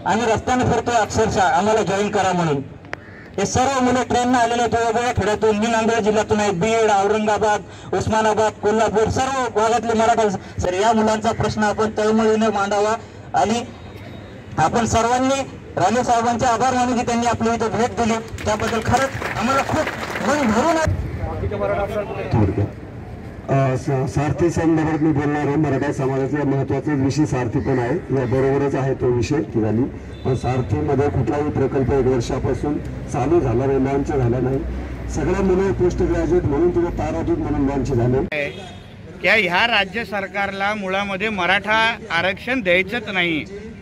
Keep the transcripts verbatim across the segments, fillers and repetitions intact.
आम्ही रस्त्याने फिरतोय अक्षरशः आम्हाला जॉईन करा म्हणून। हे सर्व मुलं ट्रेनने आलेले आहेत वेगवेगळ्या खेड्यातून, मी नांदेड जिल्ह्यातून आहे, बीड, औरंगाबाद, उस्मानाबाद, कोल्हापूर सर्व भागातले मराठा सर या मुलांचा प्रश्न आपण तळमळीने मांडावा आणि आपण सर्वांनी राणे साहेबांचे आभार मानू की त्यांनी आपल्या इथे भेट दिली, त्याबद्दल खरंच आम्हाला खूप मन भरून आहे। सारथी संदर्भात मी बोलणार आहे। मराठा समाजाचा महत्त्वाचा विषय सारथी पण आहे, या बरोबरच आहे तो विषय की झाली पण सारथीमध्ये कुठलाही प्रकल्प एक वर्षापासून चालू झाला नाही, लॉन्च झाला नाही। सगळ्या मुलं पोस्ट ग्रॅज्युएट म्हणून किंवा तारादूत म्हणून लॉन्च झाले। क्या ह्या राज्य सरकारला मुळामध्ये मराठा आरक्षण द्यायचंच नाही।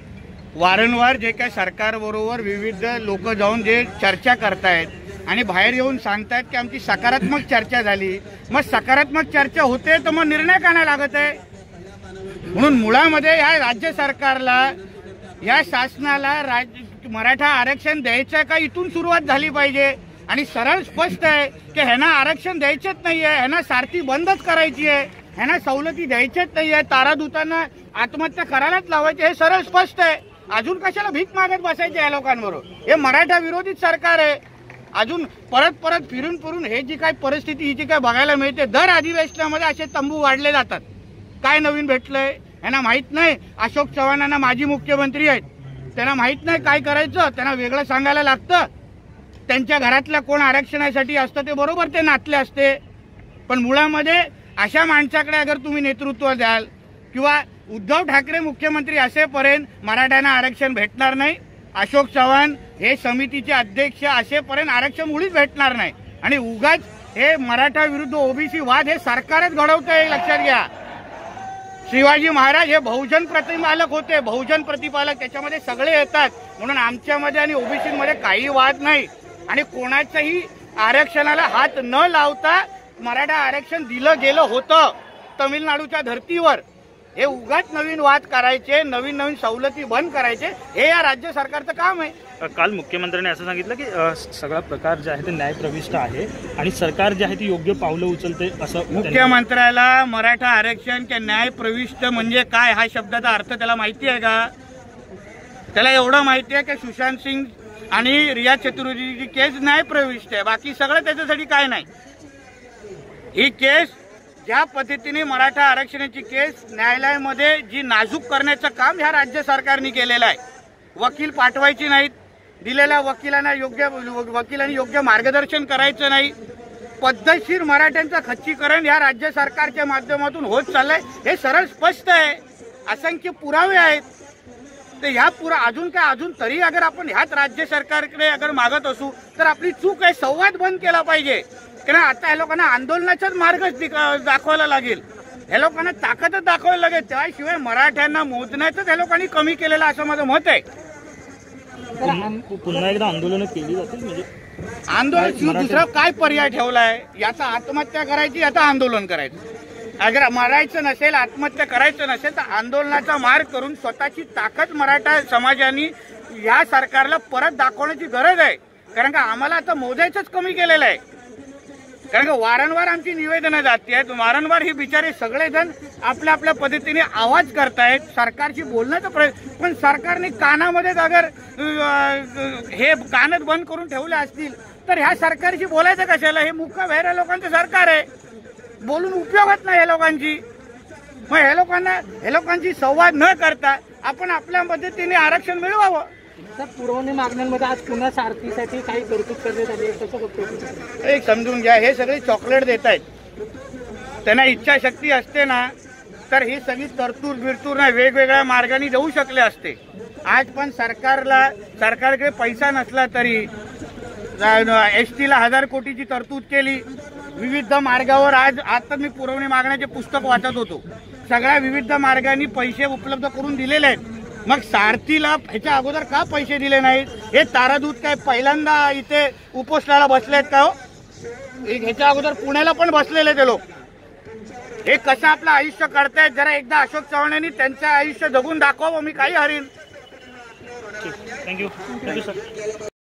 वारंवार जे काय सरकारबरोबर विविध लोक जाऊन जे चर्चा करतायत आणि बाहेर येऊन सांगतायत की आमची सकारात्मक चर्चा झाली, मग सकारात्मक चर्चा होते तर मग निर्णय का नाही लागत आहे? म्हणून मुळामध्ये या राज्य सरकारला, या शासनाला राज्य मराठा आरक्षण द्यायचं का इथून सुरुवात झाली पाहिजे आणि सरळ स्पष्ट आहे की ह्यांना आरक्षण द्यायचंच नाही आहे, ह्यांना सारथी बंदच करायची आहे, ह्यांना सवलती द्यायच्याच नाही आहे, तारादूतांना आत्महत्या करायलाच लावायची, हे सरळ स्पष्ट आहे। अजून कशाला भीक मागत बसायचे या लोकांबरोबर? हे मराठा विरोधी सरकार आहे। अजून परत परत फिरून फिरून हे जी काय परिस्थिती ही जी काय बघायला मिळते, दर अधिवेशनामध्ये असे तंबू वाढले जातात। काय नवीन भेटलंय यांना माहित नाही। अशोक चव्हाणांना माजी मुख्यमंत्री आहेत, त्यांना माहित नाही काय करायचं, त्यांना वेगळं सांगायला लागतं। त्यांच्या घरातल्या कोण आरक्षणासाठी असतं ते बरोबर ते नातले असते, पण मुळामध्ये अशा माणसाकडे अगर तुम्ही नेतृत्व द्याल किंवा उद्धव ठाकरे मुख्यमंत्री असेपर्यंत मराठ्यांना आरक्षण भेटणार नाही, अशोक चव्हाण हे समितीचे अध्यक्ष असेपर्यंत आरक्षण मुळीच भेटणार नाही। आणि उगाच हे मराठा विरुद्ध ओबीसी वाद हे सरकारच घडवत आहे, लक्षात घ्या। शिवाजी महाराज हे बहुजन प्रतिपालक होते, बहुजन प्रतिपालक त्याच्यामध्ये सगळे येतात, म्हणून आमच्यामध्ये आणि ओबीसीमध्ये काही वाद नाही आणि कोणाच्याही आरक्षणाला हात न लावता मराठा आरक्षण दिलं गेलं होतं तमिळनाडूच्या धर्तीवर। हे उगाच नवीन वाद करायचे, नवीन नवीन सवलती बंद करायचे, हे या राज्य सरकारचं काम आहे। काल मुख्यमंत्र्यांनी असं सांगितलं की सगळा प्रकार जे आहे ते न्यायप्रविष्ट आहे आणि सरकार जे आहे ती योग्य पावलं उचलते असं। मुख्यमंत्र्याला मराठा आरक्षण के न्यायप्रविष्ट म्हणजे काय हा शब्दाचा अर्थ त्याला माहिती आहे का? त्याला एवढं माहिती आहे की सुशांत सिंग आणि रिया चतुर्वेदीची केस न्यायप्रविष्ट आहे, बाकी सगळं त्याच्यासाठी काय नाही। ही केस ज्या पद्धतीने मराठा आरक्षणाची केस न्यायालयामध्ये जी नाजूक करण्याचं काम ह्या राज्य सरकारने केलेलं आहे, वकील पाठवायची नाहीत, दिलेल्या वकिलांना योग्य वकिलांनी योग्य मार्गदर्शन करायचं नाही, पद्धतशीर मराठ्यांचं खच्चीकरण या राज्य सरकारच्या माध्यमातून होत चाललंय, हे सरळ स्पष्ट आहे। असंख्य पुरावे आहेत। तर ह्या पुरा अजून काय अजून तरी अगर आपण ह्याच राज्य सरकारकडे अगर मागत असू तर आपली चूक आहे, संवाद बंद केला पाहिजे। कारण आता या लोकांना आंदोलनाचाच मार्गच दाखवायला लागेल, या लोकांना ताकदच दाखवायला लागेल, त्याशिवाय मराठ्यांना मोजण्याचंच या लोकांनी कमी केलेलं असं माझं मत आहे। पुन्हा एकदा आंदोलन केली जातील म्हणजे आंदोलन दुसरा काय पर्याय ठेवलाय? याचा आत्महत्या करायची, याचा आंदोलन करायचं। अगर मरायचं नसेल, आत्महत्या करायचं नसेल तर आंदोलनाचा मार्ग करून स्वतःची ताकद मराठा समाजाने या सरकारला परत दाखवण्याची गरज आहे। कारण का आम्हाला आता मोजायचंच कमी केलेलं आहे। कारण का वारंवार आमची निवेदनं जाती आहेत, वारंवार ही बिचारे सगळेजण आपल्या आपल्या पद्धतीने आवाज करतायत, सरकारशी बोलण्याचा प्रयत्न, पण सरकारने कानामध्ये अगर हे कानच बंद करून ठेवले असतील तर ह्या सरकारशी बोलायचं कशाला? हे मुख्य बहिऱ्या लोकांचं सरकार आहे, बोलून उपयोगच नाही हे लोकांची। मग हे लोकांना हे लोकांची संवाद न करता आपण आपल्या पद्धतीने आरक्षण मिळवावं। सर, पुरवणी मागण्यांमध्ये आज पुन्हा सारथीसाठी काही तरतूद करण्यात आली आहे, कसं बघतो? एक समजून घ्या, हे सगळे चॉकलेट देत आहेत, त्यांना इच्छाशक्ती असते ना तर ही सगळी तरतूद बिरतूद नाही वेगवेगळ्या मार्गाने देऊ शकले असते। आज पण सरकारला सरकारकडे पैसा नसला तरी एस टीला हजार कोटीची तरतूद केली, विविध मार्गावर आज आता मी पुरवणी मागण्याचे पुस्तक वाचत होतो, सगळ्या विविध मार्गांनी पैसे उपलब्ध करून दिलेले आहेत। मग सारथीला ह्याच्या अगोदर का पैसे दिले नाहीत? हे तारादूत काय पहिल्यांदा इथे उपोषणाला बसलेत का? हो, ह्याच्या अगोदर पुण्याला पण बसलेले ते लोक। हे कसं आपलं आयुष्य करतायत, जरा एकदा अशोक चव्हाणांनी त्यांचं आयुष्य जगून दाखवावं, मी काही हरीन। Thank you thank you sir.